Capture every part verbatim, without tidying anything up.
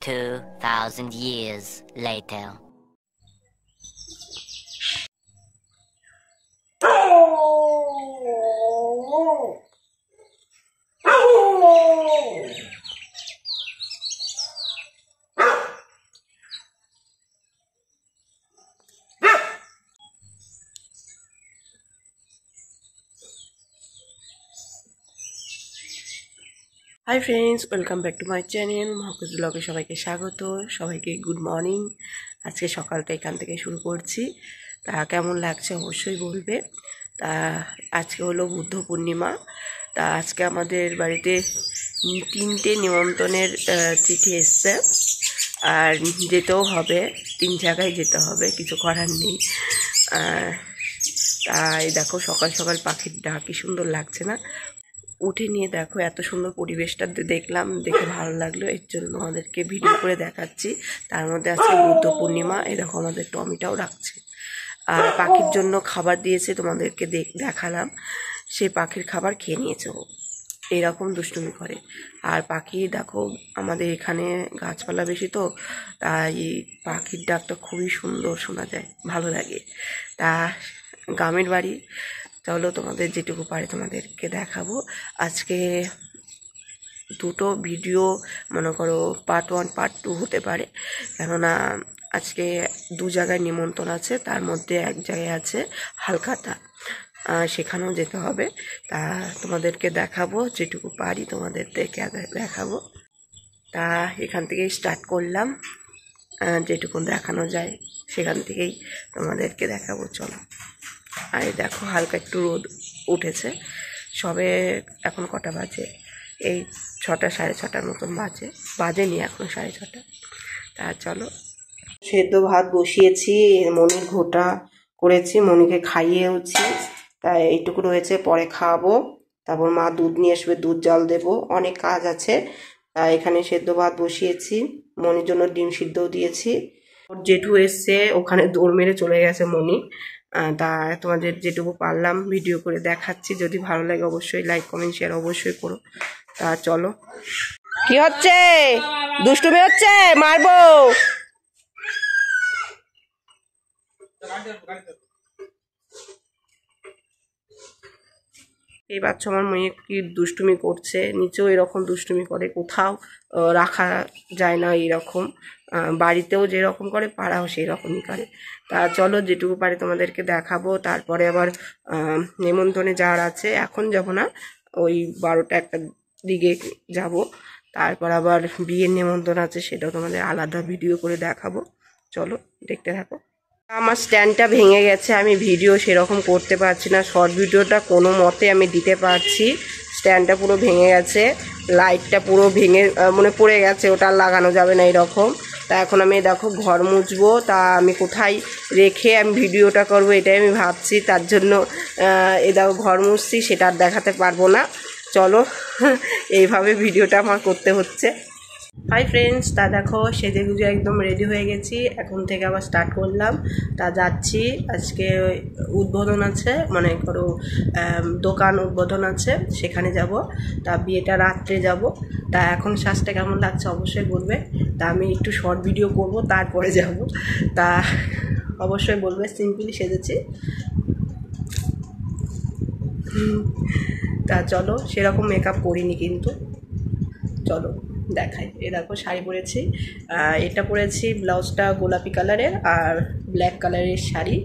Two thousand years later. Hi friends, welcome back to my channel মহাকুজ ব্লগে সবাইকে স্বাগত। সবাইকে গুড মর্নিং। আজকে সকালটা এখান থেকে শুরু করছি। তা কেমন লাগছে অবশ্যই বলবে। তা আজকে হলো বুদ্ধ পূর্ণিমা। তা আজকে আমাদের বাড়িতে তিনটে নিমন্ত্রণের চিঠি এসছে, আর যেতেও হবে, তিন জায়গায় যেতে হবে, কিছু করার নেই। তাই দেখো সকাল সকাল পাখির ডাক কি সুন্দর লাগছে না? উঠে নিয়ে দেখো এত সুন্দর পরিবেশটা দেখলাম, দেখে ভালো লাগলো, এর জন্য আমাদেরকে ভিডিও করে দেখাচ্ছি। তার মধ্যে আজকে বুদ্ধ পূর্ণিমা। এই দেখো আমাদের টমিটাও রাখছে, আর পাখির জন্য খাবার দিয়েছে, তোমাদেরকে দেখালাম। সেই পাখির খাবার খেয়ে নিয়েছে ও, এইরকম দুষ্টুমি করে। আর পাখি দেখো আমাদের এখানে গাছপালা বেশি, তো তাই পাখির ডাকটা খুবই সুন্দর শোনা যায়, ভালো লাগে। তা গ্রামের বাড়ি, চলো তোমাদের যেটুকু পারে তোমাদেরকে দেখাবো। আজকে দুটো ভিডিও মনে করো পার্ট ওয়ান পার্ট টু হতে পারে, কেননা আজকে দু জায়গায় নিমন্ত্রণ আছে, তার মধ্যে এক জায়গায় আছে হালখাতা, সেখানেও যেতে হবে। তা তোমাদেরকে দেখাবো, যেটুকু পারি তোমাদেরকে দেখাবো। তা এখান থেকেই স্টার্ট করলাম, যেটুকু দেখানো যায় সেখান থেকেই তোমাদেরকে দেখাবো, চলো। আর দেখো হালকা একটু রোদ উঠেছে, সবে এখন কটা বাজে, এই ছটা সাড়ে ছটার মতন বাজে, বাজেনি এখন সাড়ে ছটা। তা চলো, সেদ্ধ ভাত বসিয়েছি, মনির ঘোটা করেছি, মনিকে খাইয়েওছি। তাই এইটুকু রয়েছে, পরে খাওয়াবো। তারপর মা দুধ নিয়ে আসবে, দুধ জাল দেবো, অনেক কাজ আছে। তা এখানে সেদ্ধ ভাত বসিয়েছি, মনির জন্য ডিম সিদ্ধও দিয়েছি। ওর জেঠু এসছে, ওখানে দৌড় মেরে চলে গেছে মনি। তা তোমাদের যেটুকু পারলাম ভিডিও করে দেখাচ্ছি। যদি ভালো লাগে অবশ্যই লাইক কমেন্ট শেয়ার অবশ্যই করো। তা চলো। কি হচ্ছে? দুষ্টুমি হচ্ছে, মারবো। এই বাচ্চা আমার মেয়ে কি দুষ্টুমি করছে, নিচেও এরকম দুষ্টুমি করে, কোথাও রাখা যায় না এইরকম, বাড়িতেও যেরকম করে পাড়াও সেই রকমই করে। তা চলো যেটুকু পারি তোমাদেরকে দেখাবো। তারপরে আবার নেমন্তণে যাওয়ার আছে, এখন যাব না, ওই বারোটা একটা দিকে যাব। তারপর আবার বিয়ের নেমন্তণ আছে, সেটাও তোমাদের আলাদা ভিডিও করে দেখাবো, চলো দেখতে থাকো। আমার স্ট্যান্ডটা ভেঙে গেছে, আমি ভিডিও সেরকম করতে পারছি না, শর্ট ভিডিওটা কোনো মতে আমি দিতে পারছি। স্ট্যান্ডটা পুরো ভেঙে গেছে, লাইটটা পুরো ভেঙে মানে পড়ে গেছে, ওটা লাগানো যাবে না এরকম। তা এখন আমি দেখো ঘর মুছবো, তা আমি কোথায় রেখে আমি ভিডিওটা করব এটাই আমি ভাবছি। তার জন্য এ দেখো ঘর মুছছি, সেটা আর দেখাতে পারবো না। চলো, এইভাবে ভিডিওটা আমার করতে হচ্ছে। হাই ফ্রেন্ডস, তা দেখো সেজে গুজে একদম রেডি হয়ে গেছি, এখন থেকে আবার স্টার্ট করলাম। তা যাচ্ছি, আজকে উদ্বোধন আছে, মনে করো দোকান উদ্বোধন আছে, সেখানে যাব। তা বিয়েটা রাত্রে যাব। তা এখন সাজটা কেমন লাগছে অবশ্যই বলবে। তা আমি একটু শর্ট ভিডিও করব, তারপরে যাব। তা অবশ্যই বলবে, সিম্পলি সেজেছি। তা চলো, সেরকম মেকআপ করিনি কিন্তু, চলো দেখাই। এ দেখো শাড়ি পরেছি, এটা পরেছি, ব্লাউজটা গোলাপি কালারের আর ব্ল্যাক কালারের শাড়ি।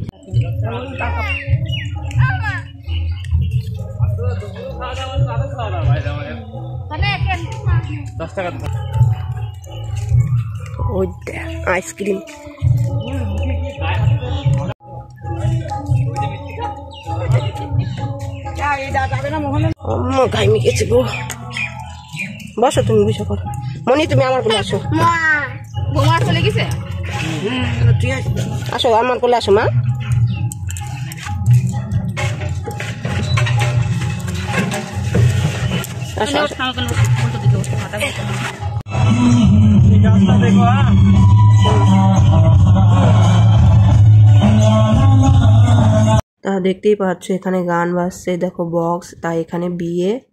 ওই আইসক্রিম গাই মিখেছে গো। বসো, তুমি বসে করো। মনি তুমি আমার কোলে আসো, আসো আমার কোলে আসো মা। আসো তা দেখতেই পাচ্ছ এখানে গান বাজছে, দেখো বক্স। তাই এখানে বিয়ে,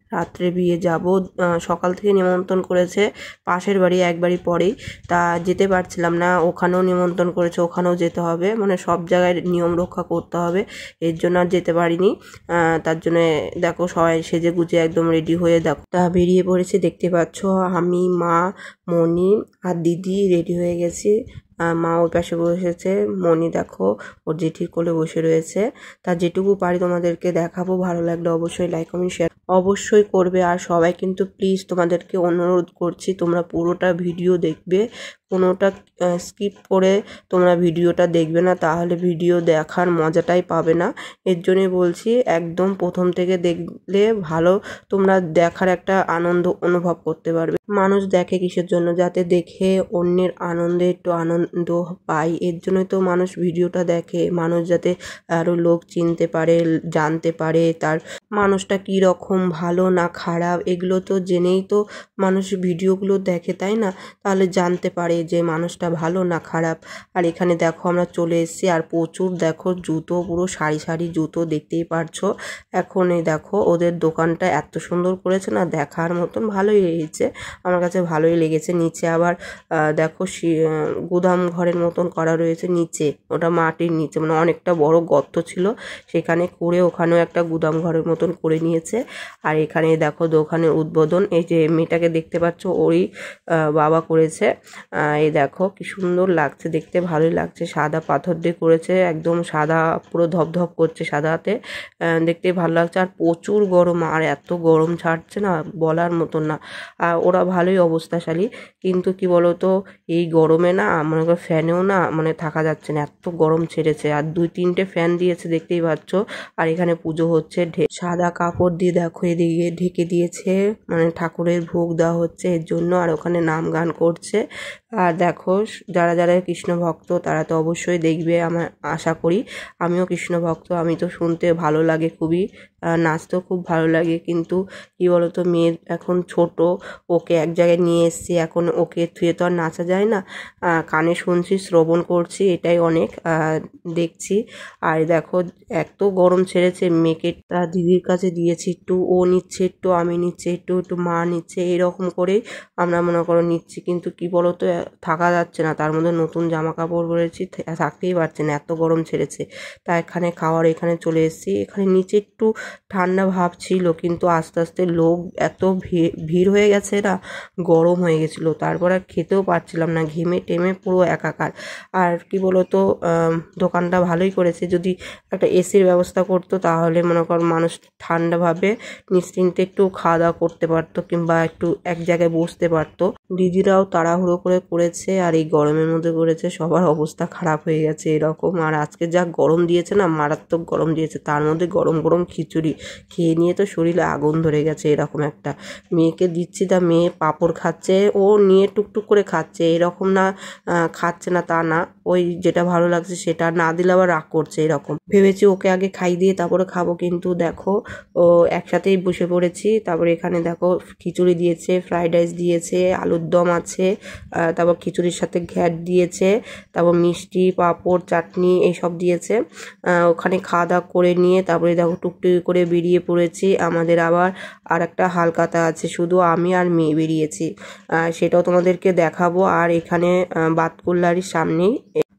রাত্রে বিয়ে যাব। সকাল থেকে নিমন্ত্রণ করেছে, পাশের বাড়ি এক বাড়ি পরেই, তা যেতে পারছিলাম না। ওখানেও নিমন্ত্রণ করেছে, ওখানেও যেতে হবে, মানে সব জায়গায় নিয়ম রক্ষা করতে হবে, এর জন্য আর যেতে পারিনি। তার জন্য দেখো সবাই সেজে গুজে একদম রেডি হয়ে দেখো তা বেরিয়ে পড়েছে। দেখতে পাচ্ছ আমি, মা, মনি আর দিদি রেডি হয়ে গেছি। মা ওই পাশে বসেছে, মনি দেখো ওর জেঠির কোলে বসে রয়েছে। তা যেটুকু পারি তোমাদেরকে দেখাবো। ভালো লাগলে অবশ্যই লাইক কমেন্ট শেয়ার অবশ্যই করবে। আর সবাই কিন্তু প্লিজ তোমাদেরকে অনুরোধ করছি, তোমরা পুরোটা ভিডিও দেখবে, কোনোটা স্কিপ করে তোমরা ভিডিওটা দেখবে না, তাহলে ভিডিও দেখার মজাটাই পাবে না। এর জন্যই বলছি একদম প্রথম থেকে দেখলে ভালো, তোমরা দেখার একটা আনন্দ অনুভব করতে পারবে। মানুষ দেখে কিসের জন্য? যাতে দেখে অন্যের আনন্দে একটু আনন্দ পায়, এর জন্যই তো মানুষ ভিডিওটা দেখে। মানুষ যাতে আরও লোক চিনতে পারে, জানতে পারে তার মানুষটা কী রকম, ভালো না খারাপ, এগুলো তো জেনেই তো মানুষ ভিডিওগুলো দেখে, তাই না? তাহলে জানতে পারে যে মানুষটা ভালো না খারাপ। আর এখানে দেখো আমরা চলে এসেছি, আর প্রচুর দেখো জুতো, পুরো সারি সারি জুতো দেখতেই পারছো। এখন এই দেখো ওদের দোকানটা এত সুন্দর করেছে না, দেখার মতন, ভালোই লেগেছে, আমার কাছে ভালোই লেগেছে। নিচে আবার দেখো গুদাম ঘরের মতন করা রয়েছে নিচে, ওটা মাটির নিচে, মানে অনেকটা বড় গর্ত ছিল সেখানে করে ওখানেও একটা গুদাম ঘরের মতন করে নিয়েছে। আর এখানে দেখো দোকানের উদ্বোধন, এই যে মেয়েটাকে দেখতে পাচ্ছ ওরই বাবা করেছে। এই দেখো কি সুন্দর লাগছে দেখতে, ভালোই লাগছে। সাদা পাথর দিয়ে করেছে, একদম সাদা, পুরো ধপধপ করছে সাদাতে, দেখতে ভালো লাগছে। আর প্রচুর গরম, আর এত গরম ছাড়ছে না বলার মতন না। আর ওরা ভালোই অবস্থাশালী, কিন্তু কি বলতো এই গরমে না মনে করো ফ্যানেও না মানে থাকা যাচ্ছে না, এত গরম ছেড়েছে। আর দুই তিনটে ফ্যান দিয়েছে দেখতেই পাচ্ছ। আর এখানে পুজো হচ্ছে, সাদা কাপড় দিয়ে দেখো এদিকে ঢেকে দিয়েছে, মানে ঠাকুরের ভোগ দেওয়া হচ্ছে এর জন্য। আর ওখানে নাম গান করছে। আর দেখো যারা যারা কৃষ্ণ ভক্ত তারা তো অবশ্যই দেখবে, আমার আশা করি। আমিও কৃষ্ণ ভক্ত, আমি তো শুনতে ভালো লাগে খুবই, নাচতেও খুব ভালো লাগে। কিন্তু কি বলতো মেয়ে এখন ছোট, ওকে এক জায়গায় নিয়ে এসছি, এখন ওকে থুয়ে তো আর নাচা যায় না। কানে শুনছি, শ্রবণ করছি, এটাই অনেক, দেখছি। আর দেখো এত গরম ছেড়েছে, মেয়েকে তার দিদির কাছে দিয়েছি, একটু ও নিচ্ছে, একটু আমি নিচ্ছে, একটু একটু মা নিচ্ছে, এরকম করেই আমরা মনে করো নিচ্ছি। কিন্তু কি বলতো থাকা যাচ্ছে না, তার মধ্যে নতুন জামা কাপড় পরেছি, থাকতেই পারছে না, এত গরম ছেড়েছে। তা এখানে খাওয়ার এখানে চলে এসেছি। এখানে নিচে একটু ঠান্ডা ভাব ছিল, কিন্তু আস্তে আস্তে লোক এত ভিড় হয়ে গেছে না, গরম হয়ে গেছিলো, তারপর আর খেতেও পারছিলাম না, ঘেমে টেমে পুরো একাকার। আর কি বলতো দোকানটা ভালোই করেছে, যদি একটা এসির ব্যবস্থা করতো তাহলে মনে কর মানুষ ঠান্ডাভাবে নিশ্চিন্তে একটু খাওয়া দাওয়া করতে পারতো, কিংবা একটু এক জায়গায় বসতে পারতো। দিদিরাও তাড়াহুড়ো করে করেছে, আর এই গরমের মধ্যে করেছে, সবার অবস্থা খারাপ হয়ে গেছে এরকম। আর আজকে যা গরম দিয়েছে না, মারাত্মক গরম দিয়েছে, তার মধ্যে গরম গরম খিচুড়ি খেয়ে নিয়ে তো শরীরে আগুন ধরে গেছে এরকম একটা। মেয়েকে দিচ্ছি, তা মেয়ে পাঁপড় খাচ্ছে, ও নিয়ে টুকটুক করে খাচ্ছে, এরকম না খাচ্ছে না তা না, ওই যেটা ভালো লাগছে সেটা না দিলে আবার রাগ করছে এরকম। ভেবেছি ওকে আগে খাই দিয়ে তারপরে খাবো, কিন্তু দেখো ও একসাথেই বসে পড়েছি। তারপরে এখানে দেখো খিচুড়ি দিয়েছে, ফ্রাইড রাইস দিয়েছে, আলুর দম আছে, তারপর খিচুড়ির সাথে ঘ্যাট দিয়েছে, তারপর মিষ্টি, পাঁপড়, চাটনি এইসব দিয়েছে। ওখানে খাওয়া দাওয়া করে নিয়ে তারপরে দেখো টুকটুকি করে বেরিয়ে পড়েছি। আমাদের আবার আর একটা হালখাতা আছে, শুধু আমি আর মেয়ে বেরিয়েছি, সেটাও তোমাদেরকে দেখাবো। আর এখানে বাতকুল্লারির সামনেই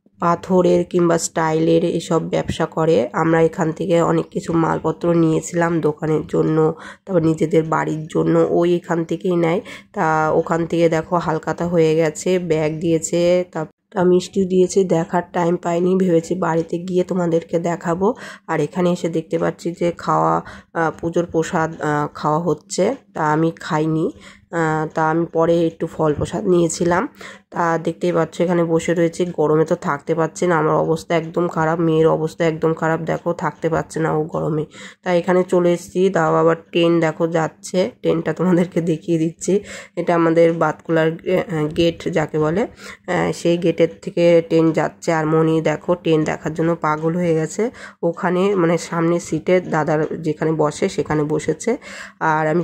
পাথরের কিংবা স্টাইলের এসব ব্যবসা করে। আমরা এখান থেকে অনেক কিছু মালপত্র নিয়েছিলাম দোকানের জন্য, তারপর নিজেদের বাড়ির জন্য, ওই এখান থেকেই নেয়। তা ওখান থেকে দেখো হালখাতা হয়ে গেছে, ব্যাগ দিয়েছে, তা মিষ্টিও দিয়েছে। দেখার টাইম পাইনি, ভেবেছি বাড়িতে গিয়ে তোমাদেরকে দেখাবো। আর এখানে এসে দেখতে পাচ্ছি যে খাওয়া পুজোর প্রসাদ খাওয়া হচ্ছে, তা আমি খাইনি, তা আমি পরে একটু ফল প্রসাদ নিয়েছিলাম। তা দেখতেই পাচ্ছ এখানে বসে রয়েছে, গরমে তো থাকতে পারছে না, আমার অবস্থা একদম খারাপ, মেয়ের অবস্থা একদম খারাপ, দেখো থাকতে পারছে না ও গরমে। তা এখানে চলে এসেছি, তাও আবার ট্রেন দেখো যাচ্ছে, ট্রেনটা তোমাদেরকে দেখিয়ে দিচ্ছি। এটা আমাদের বাতকুলার গেট যাকে বলে, সেই গেটের থেকে ট্রেন যাচ্ছে। আর মনি দেখো ট্রেন দেখার জন্য পাগল হয়ে গেছে, ওখানে মানে সামনে সিটে দাদার যেখানে বসে সেখানে বসেছে। আর আমি চলে এসেছি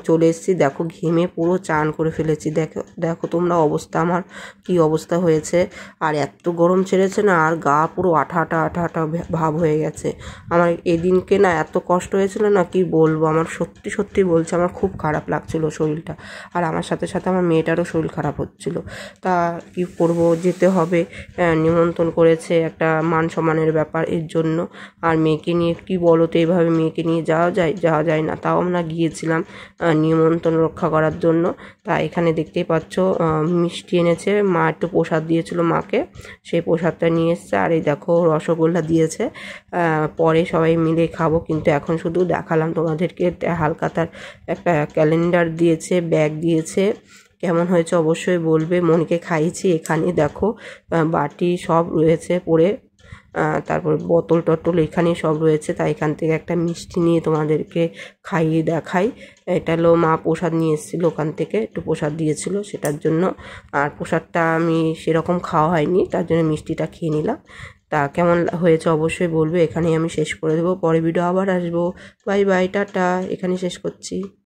এসেছি, দেখো ঘেমে পুরো চান করে ফেলেছি। দেখো দেখো তোমরা অবস্থা আমার কি অবস্থা হয়েছে। আর এত গরম ছেড়েছে না, আর গা পুরো আঠা আঠা আঠা আঠা ভাব হয়ে গেছে। আমার এদিনকে না এত কষ্ট হয়েছিল না কি বলবো, আমার সত্যি সত্যি বলছি আমার খুব খারাপ লাগছিল শরীরটা। আর আমার সাথে সাথে আমার মেয়েটারও শরীর খারাপ হচ্ছিল। তা কি করব, যেতে হবে, নিমন্ত্রণ করেছে, একটা মান সম্মানের ব্যাপার এর জন্য। আর মেয়েকে নিয়ে কি বলো তো, এইভাবে মেয়েকে নিয়ে যাওয়া যায় যাওয়া যায় না। তাও আমরা গিয়েছিলাম নিমন্ত্রণ রক্ষা করার জন্য। তা এখানে দেখতেই পাচ্ছ মিষ্টি এনেছে, মা একটু প্রসাদ দিয়েছিল মাকে, সেই প্রসাদটা নিয়ে এসছে। আর এই দেখো রসগোল্লা দিয়েছে, পরে সবাই মিলে খাবো, কিন্তু এখন শুধু দেখালাম তোমাদেরকে। হালখাতার একটা ক্যালেন্ডার দিয়েছে, ব্যাগ দিয়েছে, কেমন হয়েছে অবশ্যই বলবে। মনিকে খাইয়েছি, এখানে দেখো বাটি সব রয়েছে পড়ে, তারপর বোতল টটল এখানে সব রয়েছে। তাই এখান থেকে একটা মিষ্টি নিয়ে তোমাদেরকে খাইয়ে দেখাই। এটা হলো মা প্রসাদ নিয়ে এসেছিলো ওখান থেকে, একটু প্রসাদ দিয়েছিল সেটার জন্য। আর প্রসাদটা আমি সেরকম খাওয়া হয়নি, তার জন্য মিষ্টিটা খেয়ে নিলাম। তা কেমন হয়েছে অবশ্যই বলবে। এখানেই আমি শেষ করে দেবো, পরে ভিডিও আবার আসবো। বাই বাই, টাটা, এখানেই শেষ করছি।